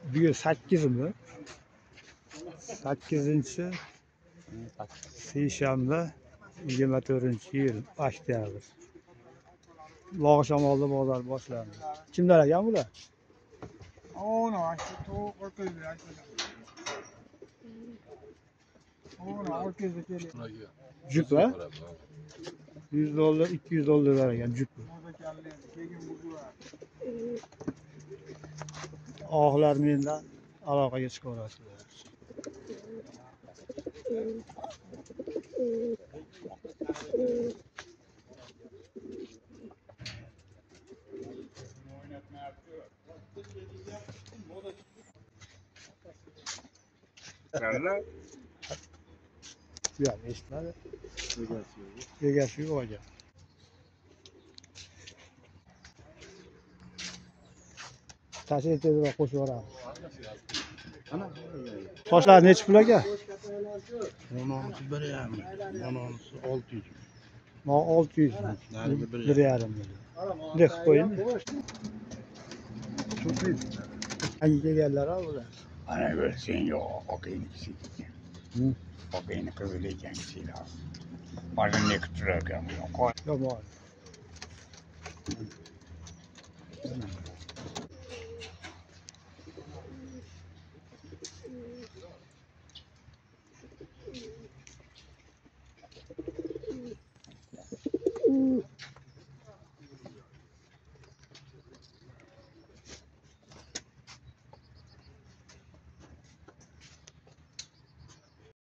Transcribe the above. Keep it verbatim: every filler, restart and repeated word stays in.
Bugün sakkizmi? sakkizinchi seshanba yigirma to'rtinchi yil oktyabr. Bog' shamolda bozor boshlandi. Kimlar ekan bular? Ona shu to'q o'tkazdi. Ona o'tkazdi keldi. Juplar yuz dollar, ikki yuz dollar ekan jup. Oqlar mendan aloqaga chiqaverasizlar. Kalla. Yo'q, eshitmadi. Egasi yo'q ekan. Tashlab tezroq qo'shib yuboramiz. Toshlar nechi pul aka? Ononisi bir yarim, ononisi olti yuz. Ma olti yuz. Narigi bir bir yarim million. Bunday qilib qo'ying. Hangi kelganlar ha bular? Ana bo'lsang yo'q, oqaynisi. Hı. Oqayni qizili ekan kishilar. Mana ne kuturar ekan bu yo'q. Yomon.